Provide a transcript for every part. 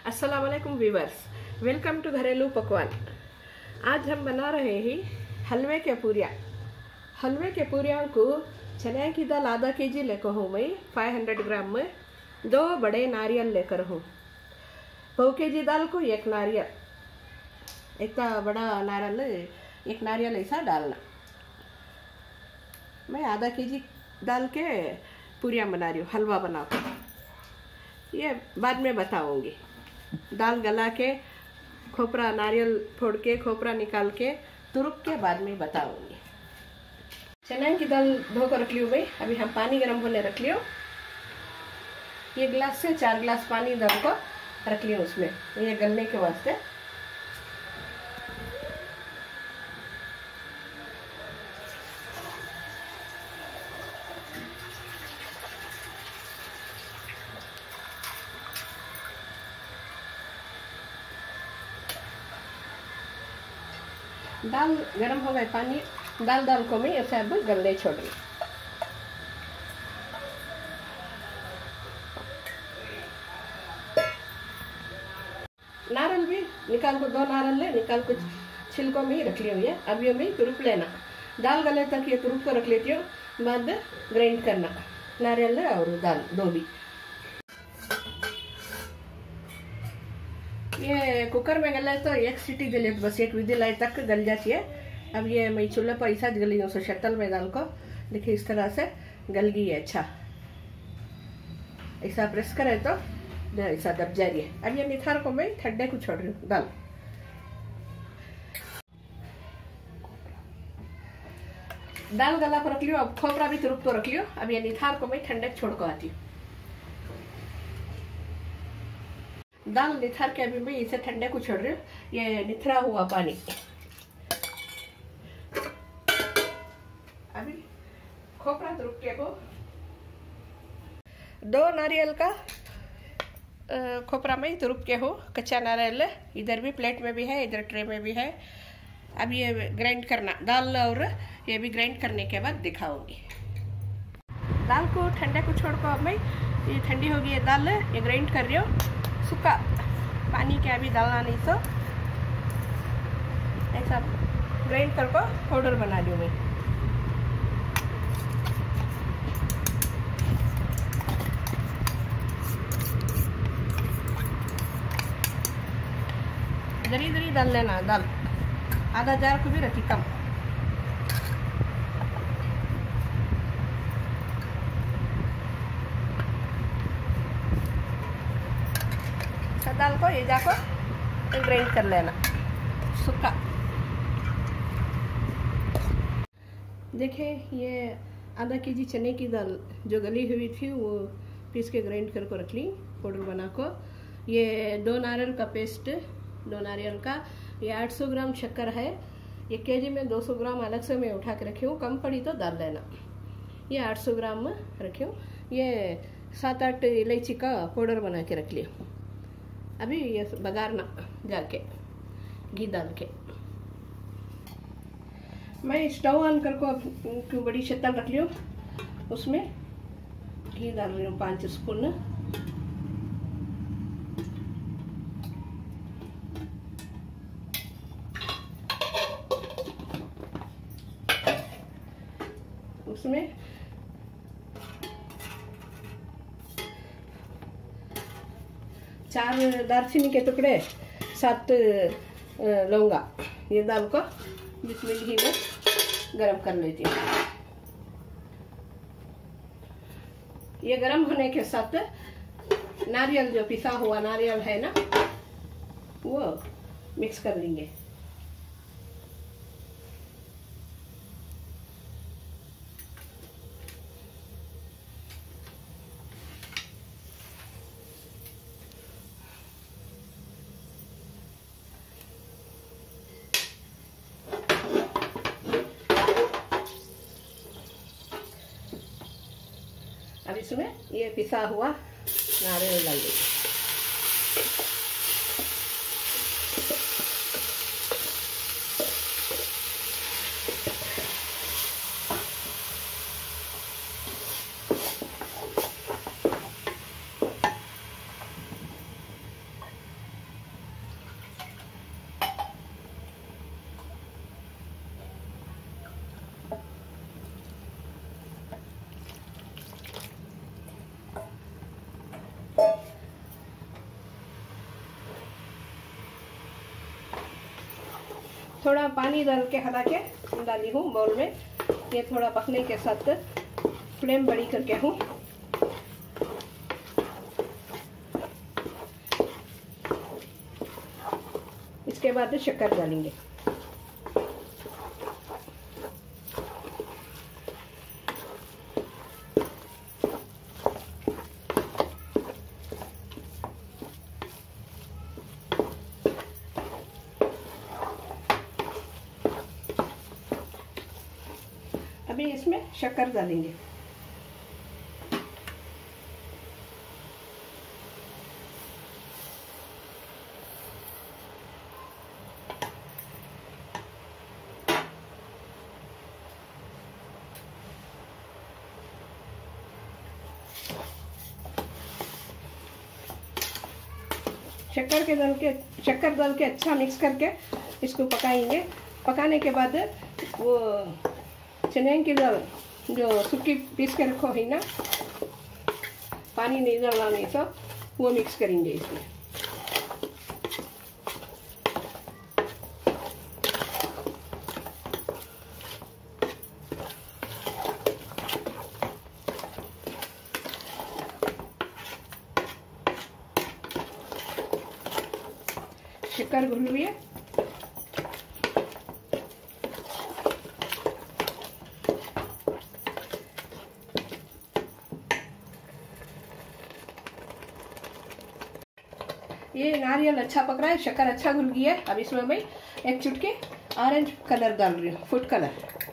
अस्सलाम वालेकुम viewers, welcome to घरेलू पकवान। आज हम बना रहे हैं हलवे के पूरियाँ। हलवे के पूरियाँ को चने की दाल आधा केजी लेकर हूँ मैं 500 ग्राम में। 2 बड़े नारियल लेकर हूँ। पाव केजी दाल को एक नारियल, इतना बड़ा नारियल एक नारियल ऐसा डालना। मैं आधा केजी डाल के पूरियाँ बना रही हूँ, हलवा बनाकर। ये बाद में बताऊंगी। दाल गला के खोपरा नारियल फोड़ के खोपरा निकाल के तुरुक के बाद में बताऊंगी। चने की दाल धो कर रख लियो भाई। अभी हम पानी गर्म होने रख लियो। ये गिलास से 4 गिलास पानी डाल को रख लियो उसमें, ये गलने के वास्ते। दाल गरम हो गए, पानी दाल को मैं ऐसे अब गलने छोड़ रही। नारियल भी निकाल को 2 नारियल ले निकाल को छिलकों में ही रख लियो। ये अब ये मैं तुरुप लेना। दाल गले तक ये तुरुप को रख लेती हूँ, बाद ग्राइंड करना नारियल और दाल 2 भी। ये कुकर में गला तो 1 सीटी गले, बस 1 विजिल आए तक गल जाती है। अब ये मैं चूल्हे पर ऐसा गली हूँ शक्ल में दाल को। देखिए इस तरह से गल गई है। अच्छा ऐसा प्रेस करे तो ऐसा दब जा रही है। अब ये निथार को मैं ठंडे को छोड़ रही हूँ। दाल गला पर रख लियो। अब खोपरा भी तुरुप तो रख लियो। अब ये निथार को मैं ठंडे छोड़ को आती हूँ। दाल निथार के अभी मैं इसे ठंडे को छोड़ रही हूँ। ये निथरा हुआ पानी। अभी खोपरा तुरुप के को 2 नारियल का खोपरा में ही तुरुप के हो। कच्चा नारियल इधर भी प्लेट में भी है, इधर ट्रे में भी है। अब ये ग्राइंड करना दाल, और ये भी ग्राइंड करने के बाद दिखाऊंगी। दाल को ठंडे को छोड़ को अब मैं ये ठंडी होगी ये दाल, ये ग्राइंड कर रही हूँ। सूखा पानी के अभी डालना नहीं, तो ऐसा ग्राइंड कर को पाउडर बना लियो मैं। दरी दरी डाल लेना दाल। आधा जार को भी रखी कम। दाल को ये जाको ग्राइंड कर लेना सूखा। देखिए ये आधा केजी चने की दाल जो गली हुई थी वो पीस के ग्राइंड कर को रख ली पाउडर बना को। ये 2 नारियल का पेस्ट, 2 नारियल का। ये 800 ग्राम शक्कर है। ये केजी में 200 ग्राम अलग से मैं उठा के रखी हूँ, कम पड़ी तो डाल देना। ये 800 ग्राम में रखी हूँ। ये 7-8 इलायची का पाउडर बना के रख लिया। अभी ये बघारना जाके घी डाल के। मैं स्टोव ऑन कर को बड़ी शक्ल रख लियो, उसमें घी डाल रही हूँ 5 स्पून। उसमें चार दालचीनी के टुकड़े, 7 लौंगा, ये दाल को जिसमें घी में गरम कर लेती हूँ। ये गरम होने के साथ नारियल जो पिसा हुआ नारियल है ना, वो मिक्स कर लेंगे। अब इसमें ये पिसा हुआ नारियल डाल देंगे। थोड़ा पानी डाल के हटा के डाली हूँ बाउल में। ये थोड़ा पकने के साथ फ्लेम बड़ी करके हूँ। इसके बाद शक्कर डालेंगे। अभी इसमें शक्कर डालेंगे। शक्कर डाल के अच्छा मिक्स करके इसको पकाएंगे। पकाने के बाद वो चने की दाल जो सूखी पीस के रखो है ना, पानी नहीं डालना, नहीं तो वो मिक्स करेंगे इसमें। शक्कर घुल रही है। ये नारियल अच्छा पक रहा है, शक्कर अच्छा घुल गई है। अब इसमें मैं एक चुटकी ऑरेंज कलर डाल रही हूँ, फूड कलर।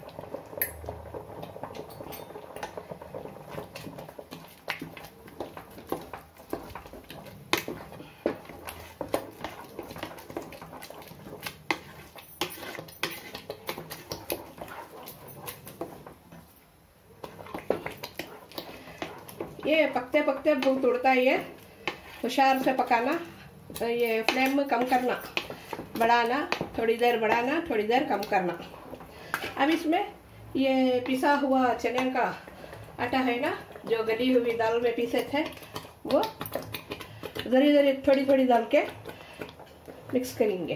ये पकते पकते बहुत उड़ता है, ये होशियार से पकाना। ये फ्लेम कम करना, बढ़ाना, थोड़ी देर बढ़ाना, थोड़ी देर कम करना। अब इसमें ये पिसा हुआ चने का आटा है ना, जो गली हुई दाल में पीसे थे, वो जरी जरी थोड़ी थोड़ी डाल के मिक्स करेंगे।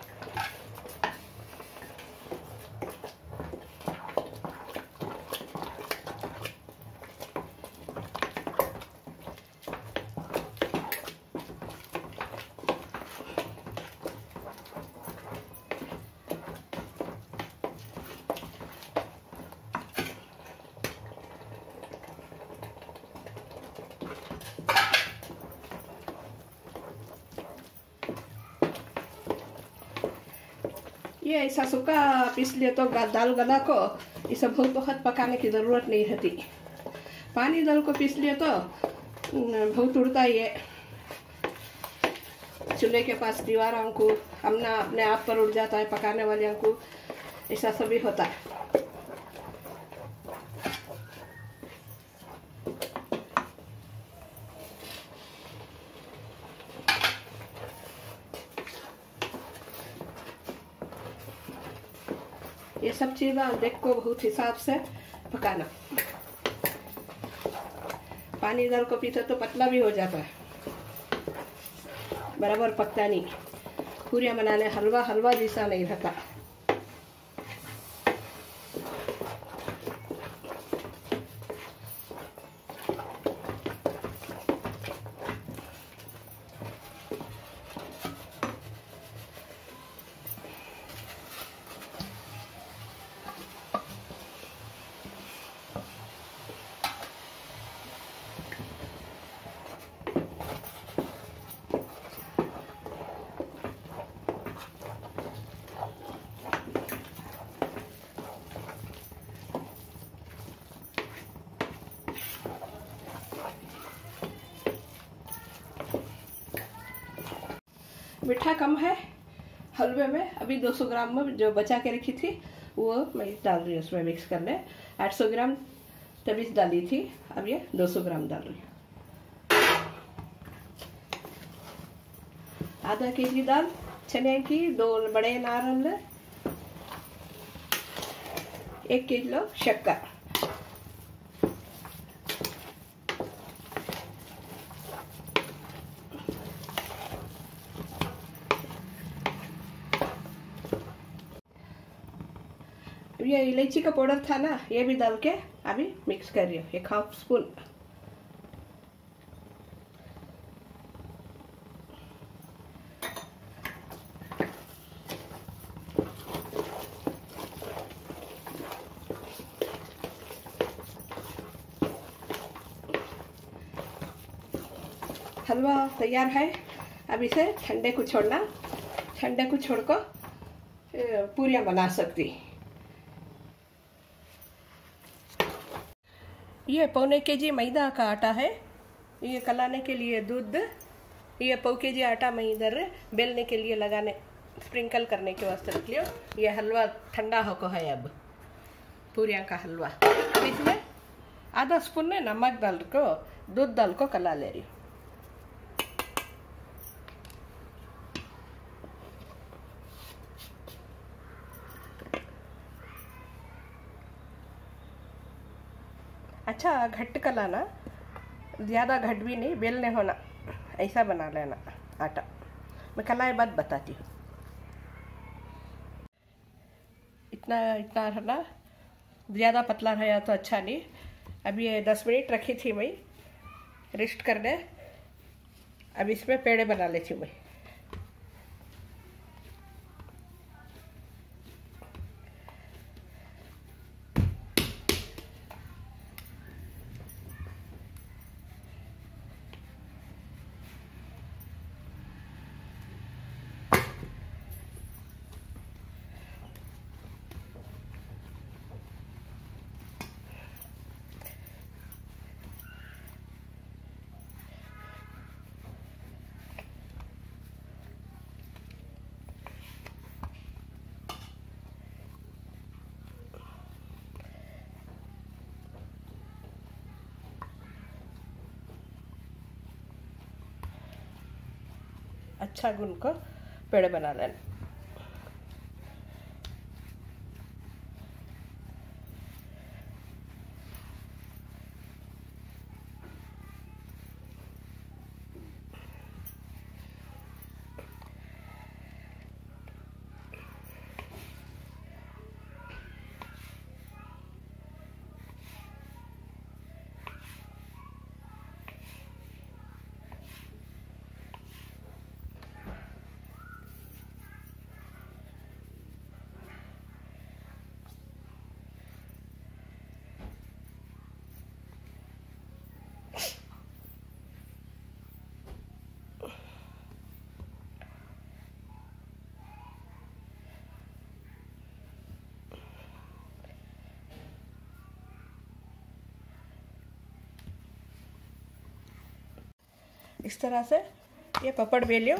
ये ऐसा सूखा पीस लिए तो दाल गला को इसे बहुत पकाने की ज़रूरत नहीं रहती। पानी दाल को पीस लिए तो बहुत उड़ता है। ये चूल्हे के पास दीवारों को अपने आप पर उड़ जाता है, पकाने वाले को ऐसा सभी होता है। ये सब चीज़ें देख को बहुत हिसाब से पकाना। पानी दाल को पीछे तो पतला भी हो जाता है, बराबर पकता नहीं। पूरियाँ बनाने हलवा हलवा जैसा नहीं रहता। मीठा कम है हलवे में। अभी 200 ग्राम में जो बचा के रखी थी वो मैं डाल रही हूँ उसमें मिक्स करने। 800 ग्राम तभी डाली थी, अब ये 200 ग्राम डाल रही हूँ। आधा केजी दाल चने की, 2 बड़े नारियल, 1 किलो शक्कर। ये इलायची का पाउडर था ना, ये भी डाल के अभी मिक्स कर रही हूँ, 1/2 स्पून। हलवा तैयार है। अब इसे ठंडे को छोड़ना, ठंडे को छोड़कर पूरियां बना सकती। ये 1/4 kg मैदा का आटा है। ये कलाने के लिए दूध, ये 1/4 kg आटा मैं इधर बेलने के लिए लगाने, स्प्रिंकल करने के वास्ते रख लियो। ये हलवा ठंडा होको है। अब पूरियां का हलवा, अब इसमें आधा स्पून में नमक डाल को, दूध डाल को कला ले रही हूँ। अच्छा घट कलाना, ज़्यादा घट भी नहीं, बेलने होना, ऐसा बना लेना आटा। मैं कलाए बाद बताती हूँ। इतना इतना रहना, ज़्यादा पतला रहा तो अच्छा नहीं। अभी ये 10 मिनट रखी थी मैं रेस्ट करने। अब इसमें पेड़े बना लेती हूँ मैं। अच्छा गूंद को पेड़े बना लेना। इस तरह से ये पापड़ बेलियो,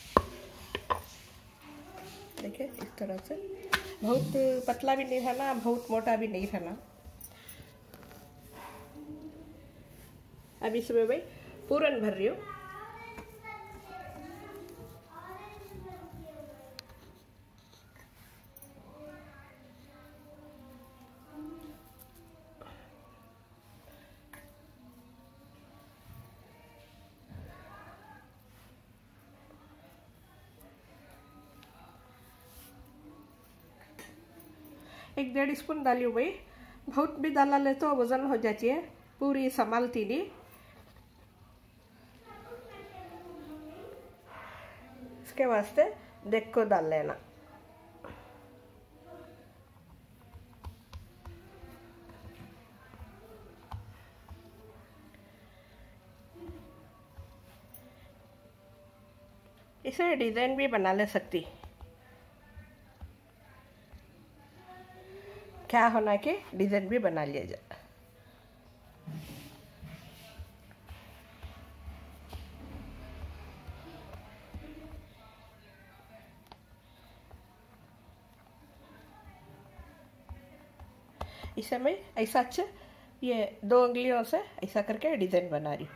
देखिए इस तरह से। बहुत पतला भी नहीं रहना, बहुत मोटा भी नहीं रहना। अब इसमें मैं पूरन भर रही हूँ। एक 1.5 स्पून डाली हूँ भाई। बहुत भी डाला ले तो वजन हो जाती है, पूरी संभालती नहीं। इसके वास्ते देख को डाल लेना। इसे डिजाइन भी बना ले सकती। क्या होना कि डिजाइन भी बना लिया जाए। इसे मैं ऐसा अच्छा ये 2 उंगलियों से ऐसा करके डिजाइन बना रही हूँ।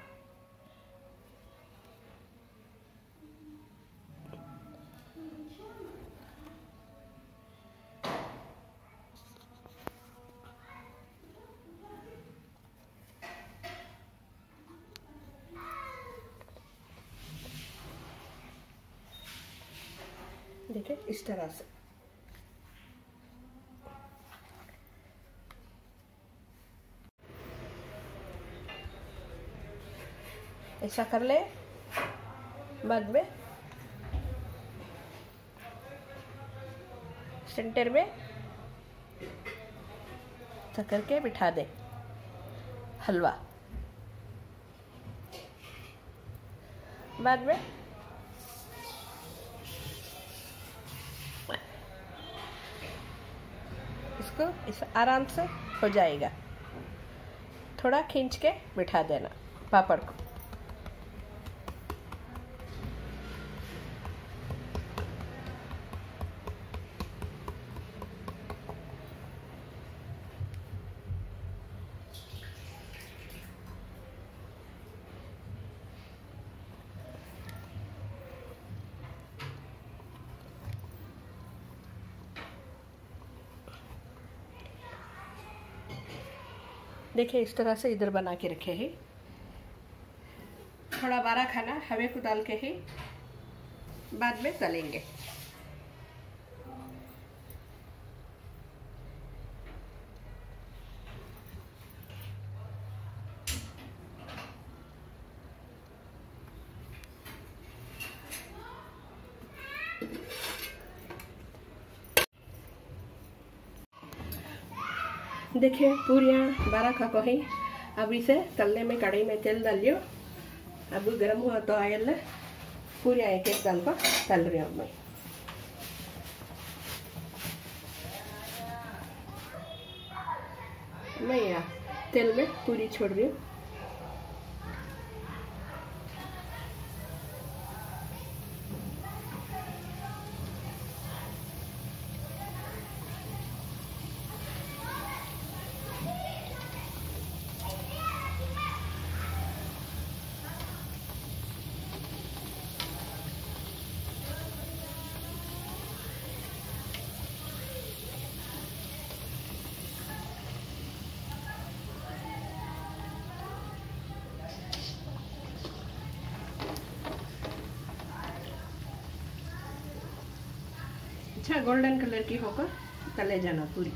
देखिए इस तरह से। ऐसा कर ले। बाद में सेंटर में ऐसा करके बिठा दे हलवा। बाद में इसको इस आराम से हो जाएगा। थोड़ा खींच के बिठा देना पापड़ को। देखिए इस तरह से इधर बना के रखे हैं। थोड़ा बारा खाना हवे को डाल के ही बाद में तलेंगे। देखिए पूरियाँ बारा खाको है। अब इसे तलने में कढ़ाई में तेल डाल लियो। अब गर्म हुआ तो ऑयल पूरियाँ एक एक डाल को तल रही हूँ मैं यहाँ तेल में पूरी छोड़ रही हूँ। अच्छा गोल्डन कलर की होकर तले जाना पूरी।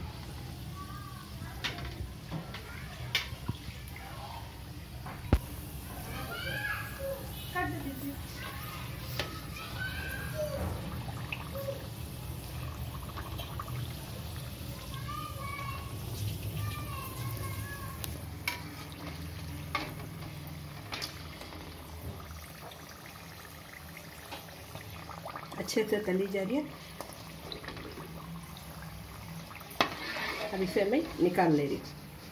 अच्छे से तली जा रही है। अब इसे मैं निकाल ले रही हूँ।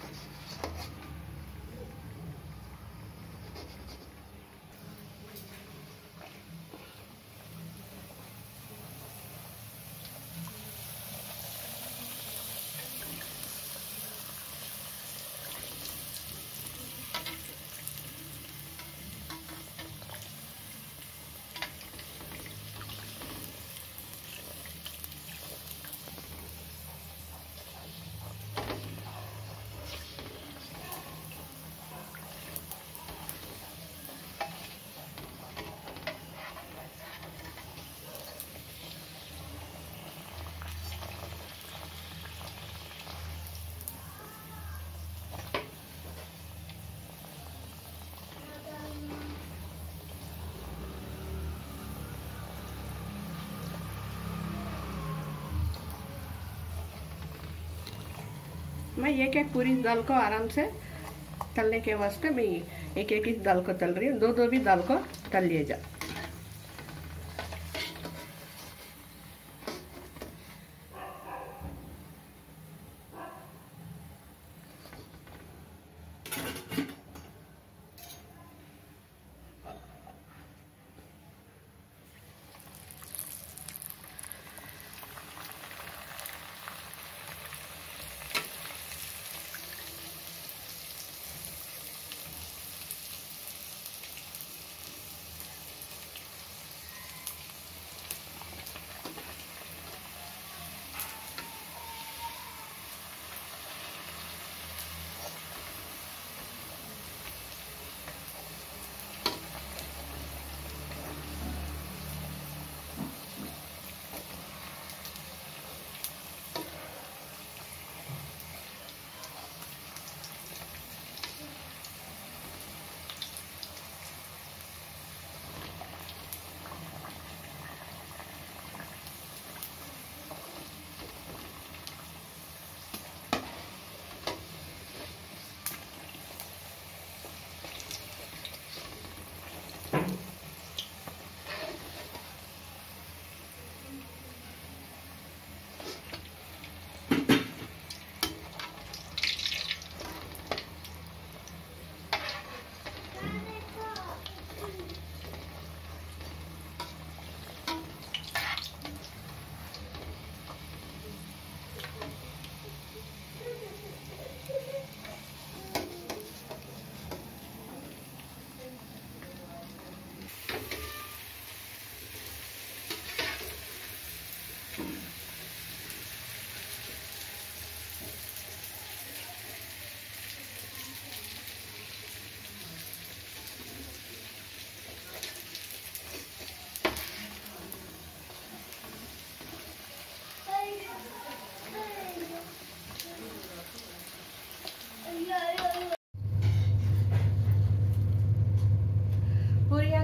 मैं एक एक पूरी दाल को आराम से तलने के वास्ते मैं एक एक ही दाल को तल रही हूँ। दो दो भी दाल को तल लिए जा।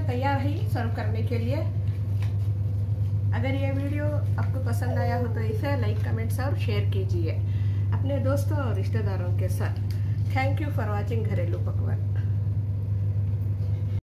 तैयार है सर्व करने के लिए। अगर ये वीडियो आपको पसंद आया हो तो इसे लाइक, कमेंट्स और शेयर कीजिए अपने दोस्तों और रिश्तेदारों के साथ। थैंक यू फॉर वॉचिंग घरेलू पकवान।